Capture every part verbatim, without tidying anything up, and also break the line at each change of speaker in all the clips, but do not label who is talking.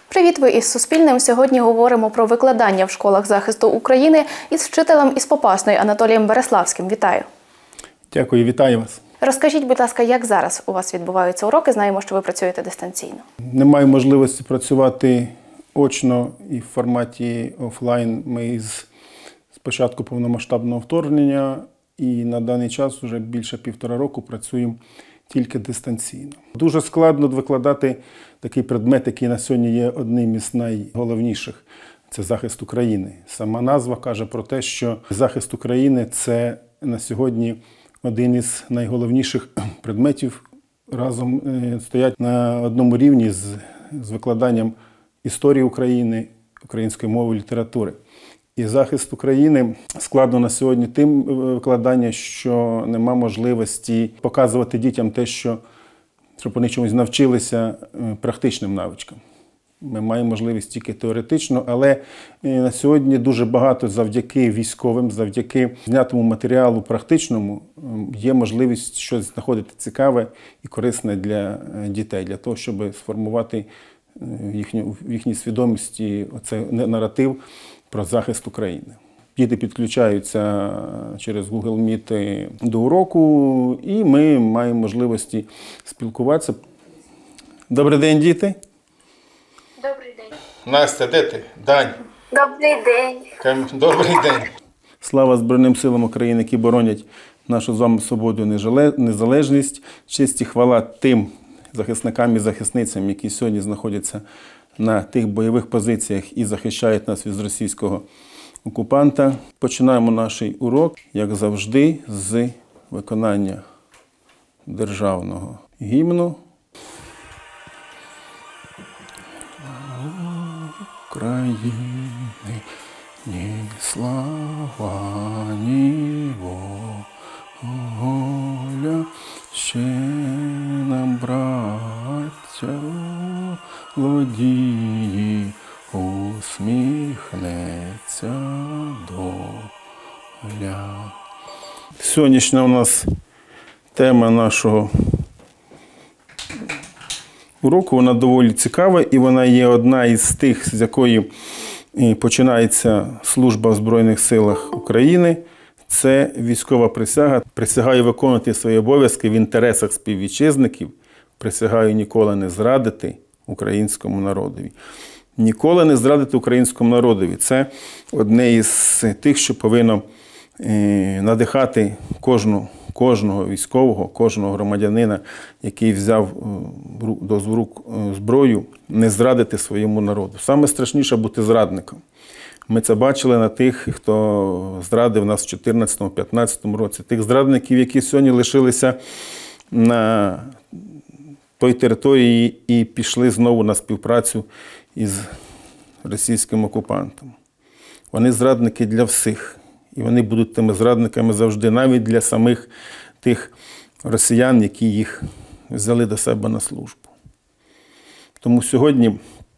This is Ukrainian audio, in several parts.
Привіт, ви із Суспільним. Сьогодні говоримо про викладання в школах захисту України із вчителем із Попасної Анатолієм Береславським. Вітаю.
Дякую, вітаю вас.
Розкажіть, будь ласка, як зараз у вас відбуваються уроки? Знаємо, що ви працюєте дистанційно.
Немає можливості працювати очно і в форматі офлайн. Ми з початку повномасштабного вторгнення і на даний час вже більше півтора року працюємо тільки дистанційно. Дуже складно викладати такий предмет, який на сьогодні є одним із найголовніших – це захист України. Сама назва каже про те, що захист України – це на сьогодні один із найголовніших предметів, разом стоять на одному рівні з, з викладанням історії України, української мови, літератури. І захист України складно на сьогодні тим викладання, що нема можливості показувати дітям те, що, щоб вони чомусь навчилися практичним навичкам. Ми маємо можливість тільки теоретично, але на сьогодні дуже багато завдяки військовим, завдяки знятому матеріалу практичному є можливість щось знаходити цікаве і корисне для дітей, для того, щоб сформувати в їхню, в їхній свідомості оцей наратив про захист України. Діти підключаються через Google Meet до уроку, і ми маємо можливості спілкуватися. Добрий день, діти!
Добрий день.
Настя, де ти? Дань.
Добрий день.
Кам... Добрий день. Слава Збройним силам України, які боронять нашу з вами свободу і незалежність. Честь і хвала тим захисникам і захисницям, які сьогодні знаходяться на тих бойових позиціях і захищають нас від російського окупанта. Починаємо наш урок, як завжди, з виконання державного гімну. України, ні слава, ні воля, ще нам, браття, злодії, усміхнеться доля. Сьогоднішня у нас тема нашого уроку, вона доволі цікава, і вона є одна із тих, з якої починається служба в Збройних силах України. Це військова присяга. Присягаю виконувати свої обов'язки в інтересах співвітчизників. Присягаю ніколи не зрадити українському народові. Ніколи не зрадити українському народові. Це одне із тих, що повинно надихати кожну кожного військового, кожного громадянина, який взяв до рук зброю, не зрадити своєму народу. Саме страшніше бути зрадником. Ми це бачили на тих, хто зрадив нас в чотирнадцятому-п'ятнадцятому році. Тих зрадників, які сьогодні лишилися на той території і пішли знову на співпрацю із російським окупантом. Вони зрадники для всіх. І вони будуть тими зрадниками завжди, навіть для самих тих росіян, які їх взяли до себе на службу. Тому сьогодні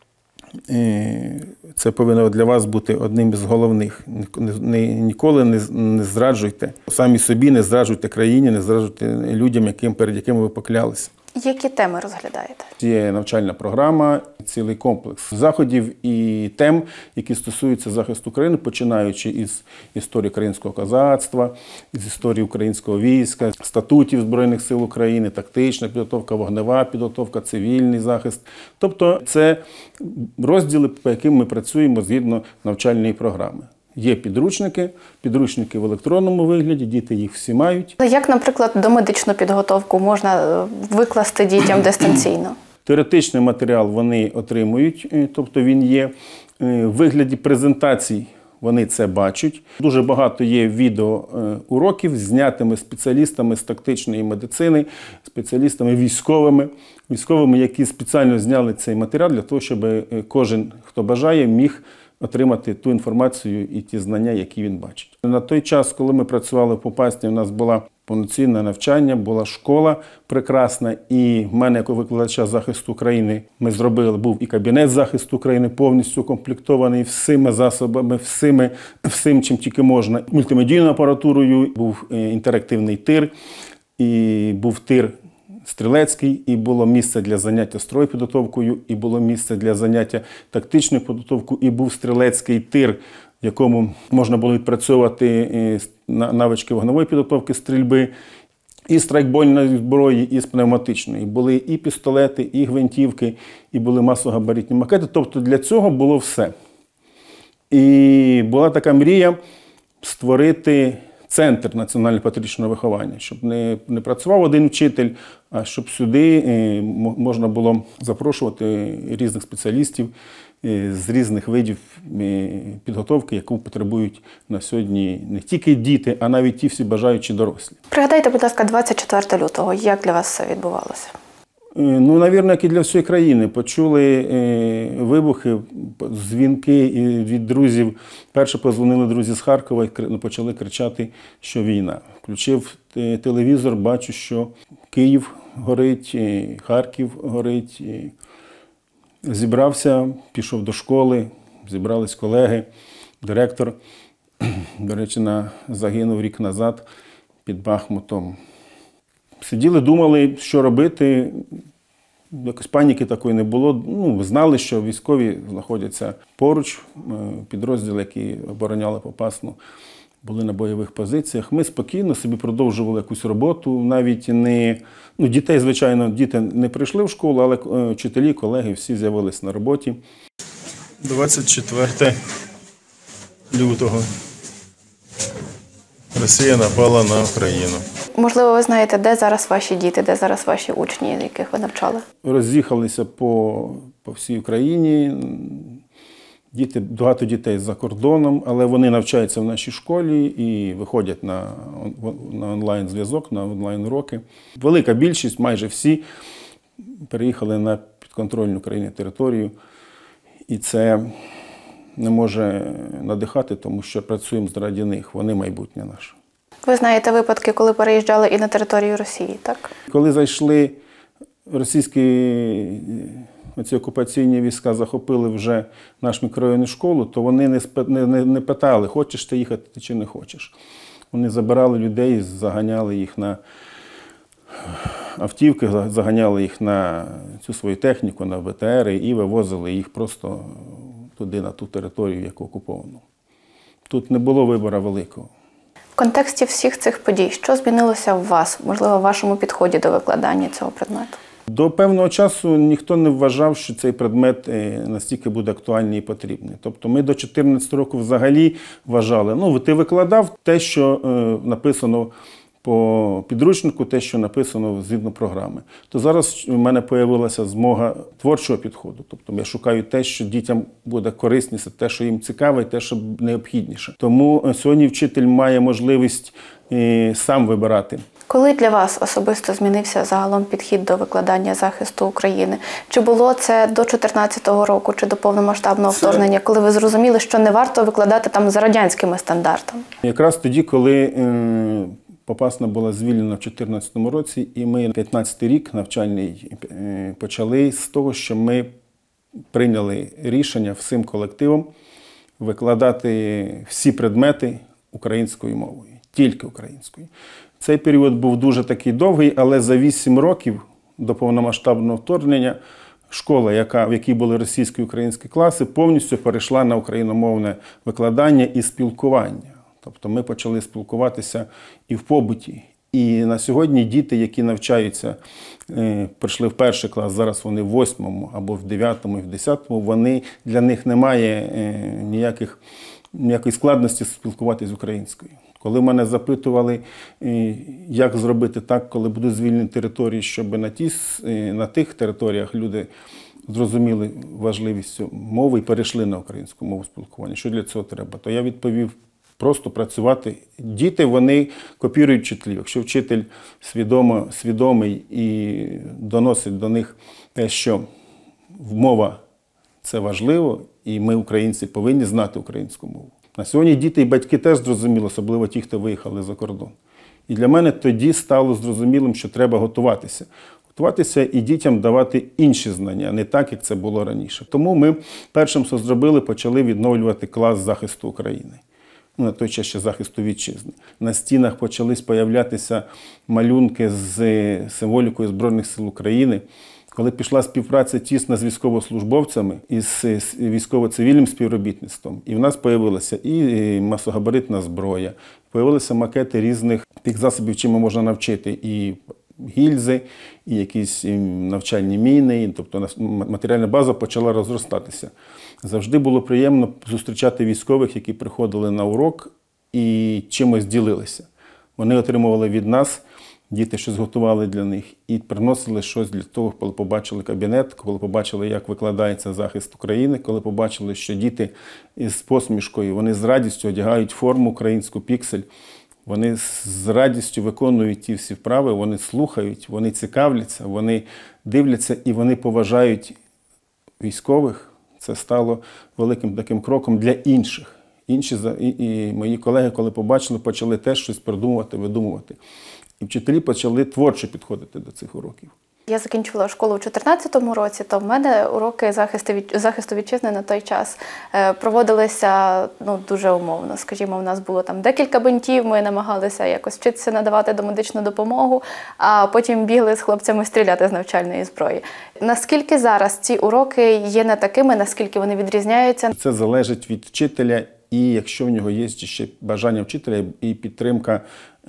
це повинно для вас бути одним із головних. Ніколи не зраджуйте самі собі, не зраджуйте країні, не зраджуйте людям, яким, перед якими ви поклялися.
Які теми розглядаєте?
Є навчальна програма, цілий комплекс заходів і тем, які стосуються захисту України, починаючи із історії українського козацтва, із історії українського війська, статутів Збройних сил України, тактична підготовка, вогнева підготовка, цивільний захист. Тобто це розділи, по яким ми працюємо згідно навчальної програми. Є підручники, підручники в електронному вигляді, діти їх всі мають.
Як, наприклад, домедичну підготовку можна викласти дітям дистанційно?
Теоретичний матеріал вони отримують, тобто він є в вигляді презентацій, вони це бачать. Дуже багато є відеоуроків, знятими спеціалістами з тактичної медицини, спеціалістами військовими, військовими, які спеціально зняли цей матеріал для того, щоб кожен, хто бажає, міг отримати ту інформацію і ті знання, які він бачить. На той час, коли ми працювали в Попасні, у нас була повноцінне навчання, була школа прекрасна, і в мене, як викладача захисту України, ми зробили, був і кабінет захисту України повністю укомплектований всіми засобами, всіми, всім, чим тільки можна. Мультимедійною апаратурою, був інтерактивний тир, і був тир стрілецький, і було місце для заняття стройпідготовкою, і було місце для заняття тактичною підготовкою, і був стрілецький тир, в якому можна було відпрацьовувати навички вогневої підготовки, стрільби, і страйкбольної зброї, і з пневматичної. Були і пістолети, і гвинтівки, і були масогабаритні макети. Тобто для цього було все. І була така мрія створити центр національно-патріотичного виховання, щоб не, не працював один вчитель, а щоб сюди можна було запрошувати різних спеціалістів з різних видів підготовки, яку потребують на сьогодні не тільки діти, а навіть ті всі бажаючі дорослі.
Пригадайте, будь ласка, двадцять четвертого лютого. Як для вас все відбувалося?
Ну, навірно, як і для всієї країни. Почули вибухи, дзвінки від друзів. Перше позвонили друзі з Харкова і почали кричати, що війна. Включив телевізор, бачу, що Київ горить, Харків горить. Зібрався, пішов до школи, зібрались колеги, директор, до речі, на, загинув рік назад під Бахмутом. Сиділи, думали, що робити. Якось паніки такої не було. Ну, знали, що військові знаходяться поруч, підрозділи, які обороняли Попасну, були на бойових позиціях. Ми спокійно собі продовжували якусь роботу. Навіть не, ну, дітей, звичайно, діти не прийшли в школу, але вчителі, колеги всі з'явились на роботі.
двадцять четвертого лютого. Росія напала на Україну.
Можливо, ви знаєте, де зараз ваші діти, де зараз ваші учні, яких ви навчали?
Роз'їхалися по, по всій Україні. Діти, багато дітей за кордоном, але вони навчаються в нашій школі і виходять на, на онлайн-зв'язок, на онлайн-уроки. Велика більшість, майже всі, переїхали на підконтрольну Україні територію. І це не може надихати, тому що працюємо заради них, вони майбутнє наше.
Ви знаєте випадки, коли переїжджали і на територію Росії, так?
Коли зайшли російські ці окупаційні війська, захопили вже наш мікрорайон і школу, то вони не, не, не питали, хочеш ти їхати чи не хочеш. Вони забирали людей, заганяли їх на автівки, заганяли їх на цю свою техніку, на Б Т Ери і вивозили їх просто туди, на ту територію, яку окуповану. Тут не було вибору великого.
В контексті всіх цих подій, що змінилося в вас, можливо, в вашому підході до викладання цього предмету?
До певного часу ніхто не вважав, що цей предмет настільки буде актуальний і потрібний. Тобто ми до чотирнадцятого року взагалі вважали, ну, ти викладав те, що е, написано по підручнику, те, що написано згідно програми. То зараз у мене з'явилася змога творчого підходу. Тобто я шукаю те, що дітям буде корисніше, те, що їм цікаве, і те, що необхідніше. Тому сьогодні вчитель має можливість е, сам вибирати.
Коли для вас особисто змінився загалом підхід до викладання захисту України? Чи було це до чотирнадцятого року, чи до повномасштабного вторгнення, коли ви зрозуміли, що не варто викладати там за радянськими стандартами?
Якраз тоді, коли е, Попасна була звільнена в чотирнадцятому році, і ми п'ятнадцятий рік навчальний е, почали з того, що ми прийняли рішення всім колективом викладати всі предмети українською мовою, тільки українською. Цей період був дуже такий довгий, але за вісім років до повномасштабного вторгнення школа, яка, в якій були російські і українські класи, повністю перейшла на україномовне викладання і спілкування. Тобто ми почали спілкуватися і в побуті. І на сьогодні діти, які навчаються, прийшли в перший клас, зараз вони в восьмому, або в дев'ятому, і в десятому, вони, для них немає ніяких, ніякої складності спілкуватися українською. Коли мене запитували, як зробити так, коли будуть звільнені території, щоб на, ті, на тих територіях люди зрозуміли важливість мови і перейшли на українську мову спілкування, що для цього треба, то я відповів: просто працювати. Діти, вони копірують вчителів. Якщо вчитель свідомо, свідомий і доносить до них те, що мова – це важливо, і ми, українці, повинні знати українську мову. На сьогодні діти і батьки теж зрозуміли, особливо ті, хто виїхали за кордон. І для мене тоді стало зрозумілим, що треба готуватися. Готуватися і дітям давати інші знання, не так, як це було раніше. Тому ми першим, що зробили, почали відновлювати клас захисту України. ну, на той час ще захисту вітчизни. На стінах почались появлятися малюнки з символікою Збройних сил України. Коли пішла співпраця тісна з військовослужбовцями і з військово-цивільним співробітництвом, і в нас з'явилася і масогабаритна зброя, з'явилися макети різних тих засобів, чим можна навчити, і гільзи, і якісь навчальні міни, тобто матеріальна база почала розростатися. Завжди було приємно зустрічати військових, які приходили на урок і чимось ділилися. Вони отримували від нас, діти щось готували для них і приносили щось для того, коли побачили кабінет, коли побачили, як викладається захист України, коли побачили, що діти з посмішкою, вони з радістю одягають форму українську «Піксель», вони з радістю виконують ті всі вправи, вони слухають, вони цікавляться, вони дивляться і вони поважають військових. Це стало великим таким кроком для інших. Інші і, і мої колеги, коли побачили, почали теж щось придумувати, видумувати. І вчителі почали творчо підходити до цих уроків.
Я закінчувала школу у чотирнадцятому році, то в мене уроки захисту, від, захисту вітчизни на той час е, проводилися ну, дуже умовно. Скажімо, в нас було там декілька бинтів, ми намагалися якось вчитися надавати домедичну допомогу, а потім бігли з хлопцями стріляти з навчальної зброї. Наскільки зараз ці уроки є не такими, наскільки вони відрізняються?
Це залежить від вчителя, і якщо в нього є ще бажання вчителя і підтримка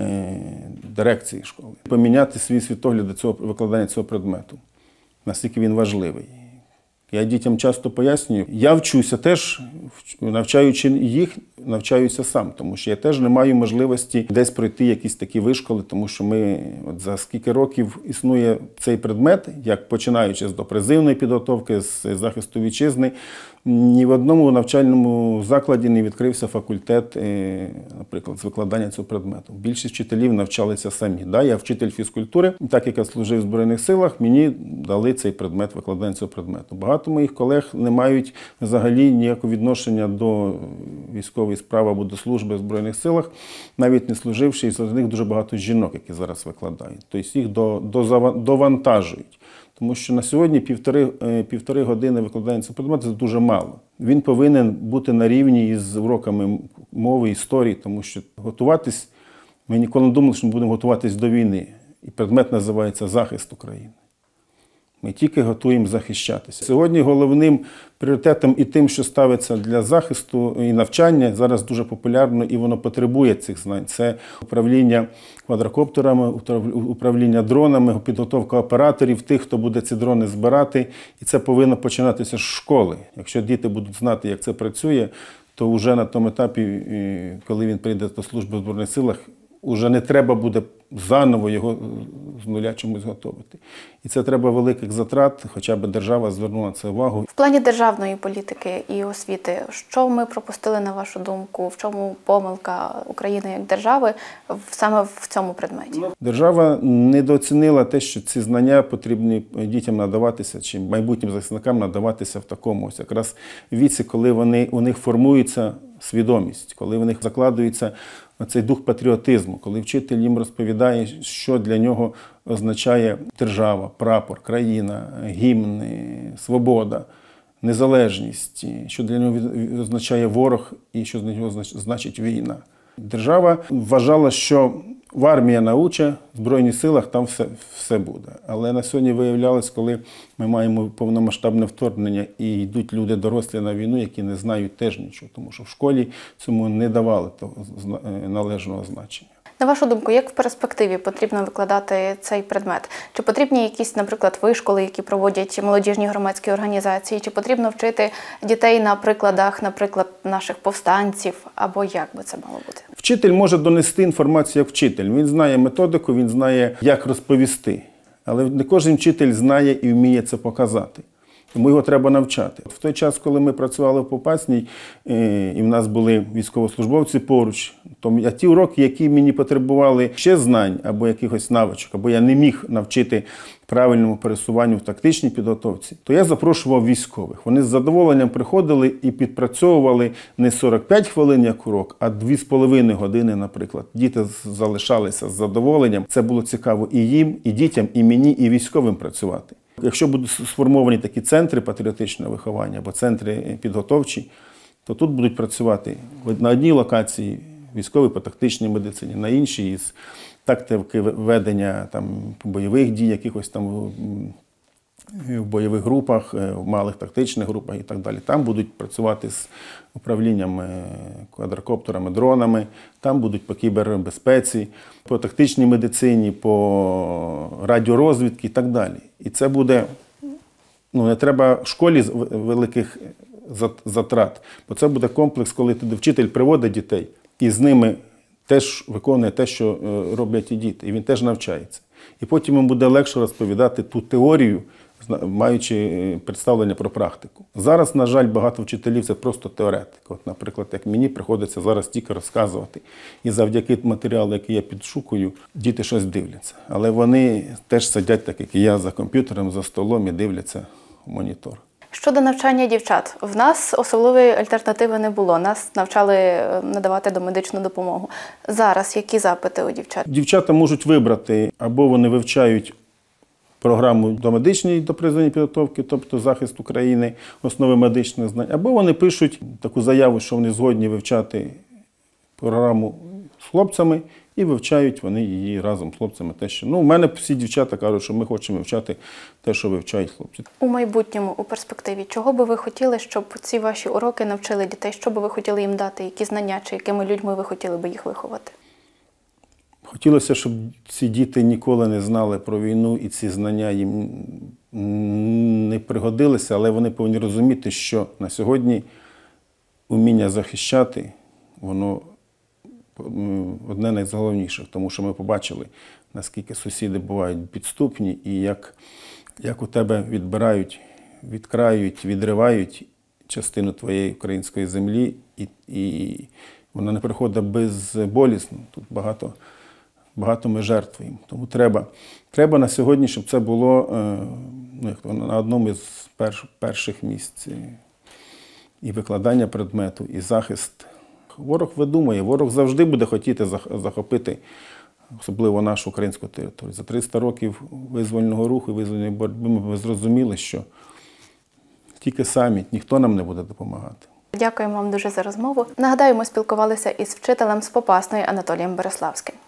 дирекції школи. Поміняти свій світогляд до цього викладання цього предмету, наскільки він важливий. Я дітям часто пояснюю, я вчуся теж, навчаючи їх, навчаюся сам, тому що я теж не маю можливості десь пройти якісь такі вишколи, тому що ми, от за скільки років існує цей предмет, як починаючи з допризивної підготовки, з захисту вітчизни, ні в одному навчальному закладі не відкрився факультет, наприклад, з викладання цього предмету. Більшість вчителів навчалися самі. Да, я вчитель фізкультури, так як я служив в Збройних силах, мені дали цей предмет, викладання цього предмету. Багато моїх колег не мають взагалі ніякого відношення до військової справи або до служби в Збройних силах, навіть не служивши, і серед них дуже багато жінок, які зараз викладають. Тобто їх до, до, довантажують. Тому що на сьогодні півтори, півтори години викладання цього предмету – це дуже мало. Він повинен бути на рівні із уроками мови, історії, тому що готуватись, ми ніколи не думали, що ми будемо готуватись до війни. І предмет називається «Захист України». Ми тільки готуємо захищатися. Сьогодні головним пріоритетом і тим, що ставиться для захисту і навчання, зараз дуже популярно і воно потребує цих знань. Це управління квадрокоптерами, управління дронами, підготовка операторів, тих, хто буде ці дрони збирати. І це повинно починатися з школи. Якщо діти будуть знати, як це працює, то вже на тому етапі, коли він прийде до служби в Збройних силах, уже не треба буде заново його з нуля чомусь готувати. І це треба великих затрат, хоча б держава звернула на це увагу.
В плані державної політики і освіти, що ми пропустили, на вашу думку, в чому помилка України як держави саме в цьому предметі?
Держава недооцінила те, що ці знання потрібні дітям надаватися, чи майбутнім захисникам надаватися в такому ось якраз віці, коли вони, у них формується свідомість, коли в них закладується цей дух патріотизму, коли вчитель їм розповідає, що для нього означає держава, прапор, країна, гімн, свобода, незалежність, що для нього означає ворог і що для нього значить війна. Держава вважала, що в армії науче, в Збройних силах там все, все буде. Але на сьогодні виявлялось, коли ми маємо повномасштабне вторгнення і йдуть люди дорослі на війну, які не знають теж нічого, тому що в школі цьому не давали того належного значення.
На вашу думку, як в перспективі потрібно викладати цей предмет? Чи потрібні якісь, наприклад, вишколи, які проводять молодіжні громадські організації? Чи потрібно вчити дітей на прикладах, наприклад, наших повстанців? Або як би це мало бути?
Вчитель може донести інформацію як вчитель. Він знає методику, він знає, як розповісти. Але не кожен вчитель знає і вміє це показати. Тому його треба навчати. В той час, коли ми працювали в Попасній, і в нас були військовослужбовці поруч, то а ті уроки, які мені потребували ще знань або якихось навичок, або я не міг навчити правильному пересуванню в тактичній підготовці, то я запрошував військових. Вони з задоволенням приходили і підпрацьовували не сорок п'ять хвилин як урок, а дві з половиною години, наприклад. Діти залишалися з задоволенням. Це було цікаво і їм, і дітям, і мені, і військовим працювати. Якщо будуть сформовані такі центри патріотичного виховання або центри підготовчі, то тут будуть працювати на одній локації військові по тактичній медицині, на іншій із тактики ведення там, бойових дій, якихось там в бойових групах, в малих тактичних групах і так далі. Там будуть працювати з управлінням квадрокоптерами, дронами, там будуть по кібербезпеці, по тактичній медицині, по радіорозвідці і так далі. І це буде, ну, не треба школі великих затрат, бо це буде комплекс, коли туди вчитель приводить дітей і з ними теж виконує те, що роблять і діти, і він теж навчається. І потім йому буде легше розповідати ту теорію, маючи представлення про практику. Зараз, на жаль, багато вчителів – це просто теоретики. От, наприклад, як мені приходиться зараз тільки розказувати. І завдяки матеріалу, який я підшукую, діти щось дивляться. Але вони теж сидять, так як і я, за комп'ютером, за столом і дивляться в монітор.
Щодо навчання дівчат, в нас особливої альтернативи не було. Нас навчали надавати домедичну допомогу. Зараз які запити у дівчат?
Дівчата можуть вибрати, або вони вивчають програму домедичної допризовної підготовки, тобто захист України, основи медичних знань, або вони пишуть таку заяву, що вони згодні вивчати програму з хлопцями, і вивчають вони її разом з хлопцями. Те, що, ну, у мене всі дівчата кажуть, що ми хочемо вивчати те, що вивчають хлопці.
У майбутньому, у перспективі, чого би ви хотіли, щоб ці ваші уроки навчили дітей? Що би ви хотіли їм дати? Які знання, чи якими людьми ви хотіли би їх виховати?
Хотілося, щоб ці діти ніколи не знали про війну, і ці знання їм не пригодилися, але вони повинні розуміти, що на сьогодні уміння захищати, воно одне з найголовніших, тому що ми побачили, наскільки сусіди бувають підступні і як, як у тебе відбирають, відкраюють, відривають частину твоєї української землі, і, і вона не приходить безболісно. Тут багато, багато ми жертвуємо. Тому треба, треба на сьогодні, щоб це було ну, як то, на одному із перш, перших місць. І викладання предмету, і захист. Ворог видумує, ворог завжди буде хотіти захопити, особливо нашу українську територію. За триста років визвольного руху і визвольної боротьби ми зрозуміли, що тільки самі, ніхто нам не буде допомагати.
Дякуємо вам дуже за розмову. Нагадаю, ми спілкувалися із вчителем з Попасної Анатолієм Береславським.